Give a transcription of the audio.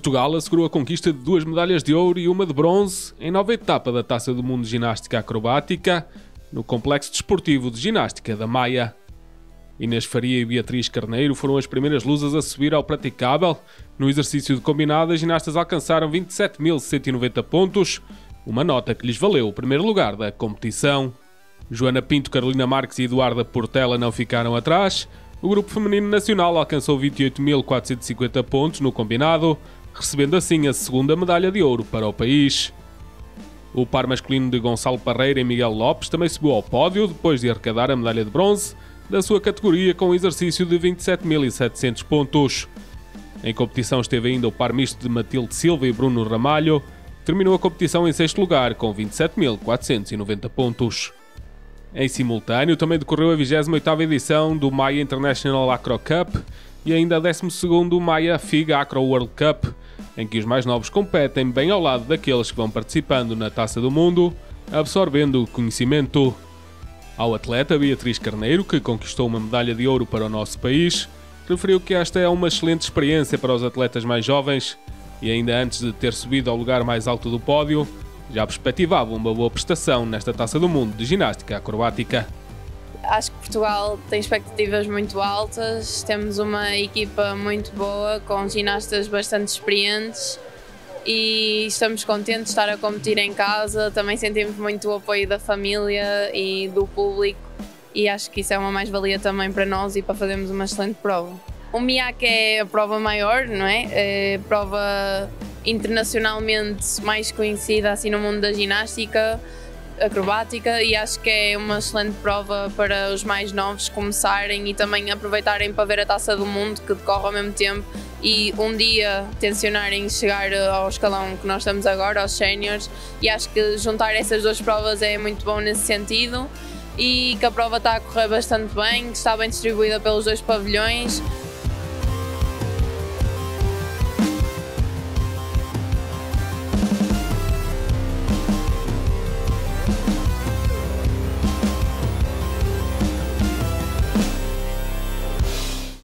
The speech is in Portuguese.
Portugal assegurou a conquista de 2 medalhas de ouro e uma de bronze em nova etapa da Taça do Mundo de Ginástica Acrobática no Complexo Desportivo de Ginástica da Maia. Inês Faria e Beatriz Carneiro foram as primeiras lusas a subir ao praticável. No exercício de combinado, as ginastas alcançaram 27.190 pontos, uma nota que lhes valeu o primeiro lugar da competição. Joana Pinto, Carolina Marques e Eduarda Portela não ficaram atrás. O grupo feminino nacional alcançou 28.450 pontos no combinado, recebendo assim a segunda medalha de ouro para o país. O par masculino de Gonçalo Parreira e Miguel Lopes também subiu ao pódio depois de arrecadar a medalha de bronze da sua categoria com um exercício de 27.700 pontos. Em competição esteve ainda o par misto de Matilde Silva e Bruno Ramalho, que terminou a competição em sexto lugar com 27.490 pontos. Em simultâneo também decorreu a 28ª edição do Maia International Acro Cup e ainda a 12º Maia FIG Acro World Cup, em que os mais novos competem bem ao lado daqueles que vão participando na Taça do Mundo, absorvendo conhecimento. Ao atleta Beatriz Carneiro, que conquistou uma medalha de ouro para o nosso país, referiu que esta é uma excelente experiência para os atletas mais jovens e ainda antes de ter subido ao lugar mais alto do pódio, já perspectivava uma boa prestação nesta Taça do Mundo de Ginástica Acrobática. Acho que Portugal tem expectativas muito altas, temos uma equipa muito boa, com ginastas bastante experientes e estamos contentes de estar a competir em casa. Também sentimos muito o apoio da família e do público e acho que isso é uma mais-valia também para nós e para fazermos uma excelente prova. O MIAC é a prova maior, não é? É a prova internacionalmente mais conhecida assim no mundo da ginástica acrobática e acho que é uma excelente prova para os mais novos começarem e também aproveitarem para ver a Taça do Mundo que decorre ao mesmo tempo e um dia tencionarem chegar ao escalão que nós estamos agora, aos séniores, e acho que juntar essas duas provas é muito bom nesse sentido e que a prova está a correr bastante bem, está bem distribuída pelos dois pavilhões.